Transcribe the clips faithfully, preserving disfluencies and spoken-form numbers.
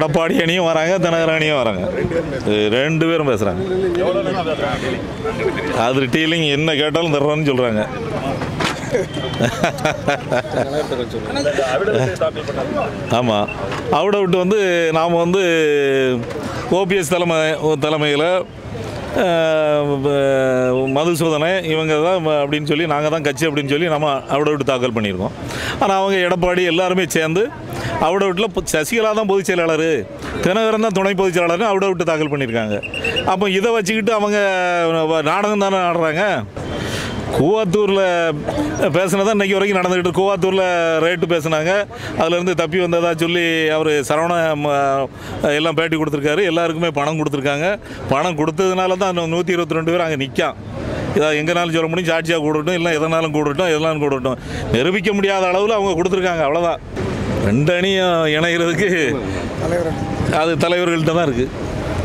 எடப்பாடி அணியும் வராங்க, தினகரன் அணியும் வராங்க. ரெண்டு பேரும் பேசுகிறாங்க. அது டீலிங் என்ன கேட்டாலும் தர்றோன்னு சொல்கிறாங்க. ஆமாம், அவிட விட்டு வந்து நாம் வந்து ஓபிஎஸ் தலைமை தலைமையில் மதுசூதனை இவங்க தான் அப்படின்னு சொல்லி நாங்கள் தான் கட்சி அப்படின்னு சொல்லி நம்ம அவிட விட்டு தாக்கல் பண்ணியிருக்கோம். ஆனால் அவங்க எடப்பாடி எல்லாருமே சேர்ந்து அவிட வீட்டில் சசிகலா தான் பொதுச் செயலாளர், தினகரன் தான் துணை பொதுச் செயலாளர்னு அவிட விட்டு தாக்கல் பண்ணியிருக்காங்க. அப்போ இதை வச்சுக்கிட்டு அவங்க நாடகம் தானே ஆடுறாங்க. கூவாத்தூரில் பேசுனதான் இன்றைக்கி வரைக்கும் நடந்துக்கிட்டு. கூவாத்தூரில் ரேட்டு பேசுனாங்க, அதுலேருந்து தப்பி வந்ததாக சொல்லி அவர் சரவண எல்லாம் பேட்டி கொடுத்துருக்காரு. எல்லாருக்குமே பணம் கொடுத்துருக்காங்க. பணம் கொடுத்ததுனால தான் நூற்றி இருபத்தி ரெண்டு பேர் அங்கே நிற்கான். இதாக எங்கேனாலும் சொல்ல முடியும், சாட்சியாக கூடட்டும், இல்லை எதனாலும் கூடட்டும், எதனாலும் கூடட்டும், நிரூபிக்க முடியாத அளவில் அவங்க கொடுத்துருக்காங்க. அவ்வளோதான். ரெண்டு அணியும் இணைகிறதுக்கு அது தலைவர்கள்ட்ட தான் இருக்குது.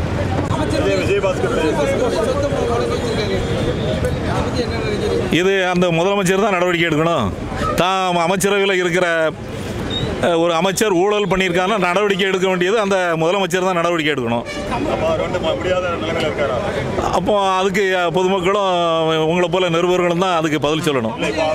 இது அந்த முதலமைச்சர் தான் நடவடிக்கை எடுக்கணும். தான் அமைச்சரவையில் இருக்கிற ஒரு அமைச்சர் ஊழல் பண்ணியிருக்காங்கன்னா நடவடிக்கை எடுக்க வேண்டியது அந்த முதலமைச்சர் தான் நடவடிக்கை எடுக்கணும். அப்போ அதுக்கு பொதுமக்களும் உங்களை போல நிருபர்களும் தான் அதுக்கு பதில் சொல்லணும்.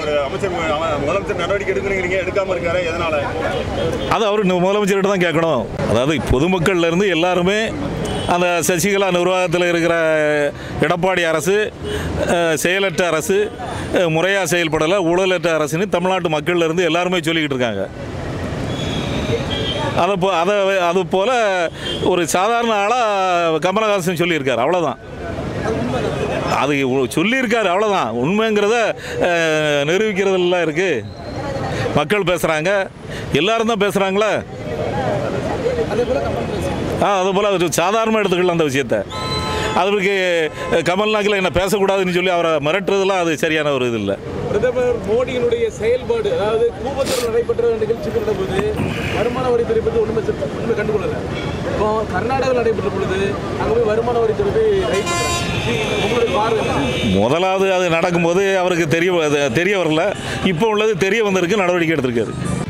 அது அவர் முதலமைச்சர்கிட்ட தான் கேட்கணும். அதாவது பொதுமக்கள்ல இருந்து எல்லாருமே அந்த சசிகலா நிர்வாகத்தில் இருக்கிற எடப்பாடி அரசு செயலற்ற அரசு, முறையாக செயல்படலை, ஊழலற்ற அரசுன்னு தமிழ்நாட்டு மக்கள்லேருந்து எல்லாருமே சொல்லிக்கிட்டு இருக்காங்க. அதை போ அதை அது போல் ஒரு சாதாரண ஆளாக கமலஹாசன் சொல்லியிருக்கார். அவ்வளோதான். அது சொல்லியிருக்காரு, அவ்வளோதான். உண்மைங்கிறத நிரூபிக்கிறதுலாம் இருக்குது. மக்கள் பேசுகிறாங்க, எல்லாரும் தான் பேசுகிறாங்களே. ஆ அதுபோல் அது சாதாரணமாக எடுத்துக்கலாம் அந்த விஷயத்தை. அதுக்கு கமல்நாக்கில் என்ன பேசக்கூடாதுன்னு சொல்லி அவரை மிரட்டுறதுலாம் அது சரியான ஒரு இது இல்லை. பிரதமர் மோடியினுடைய செயல்பாடு, அதாவது கூவத்தூரில் நடைபெற்ற நிகழ்ச்சிக்கு நடப்பது வருமான வரித்துறை பற்றி ஒன்றுமே ஒன்றுமே கண்டுகொள்ளலை. இப்போ கர்நாடகாவில் நடைபெற்ற பொழுது அங்கே போய் வருமான வரித்துறை போய் ரைட் பண்ணுறாங்க. முதலாவது அது நடக்கும்போது அவருக்கு தெரிய தெரிய வரல. இப்போ உள்ளது தெரிய வந்திருக்கு, நடவடிக்கை எடுத்திருக்காரு.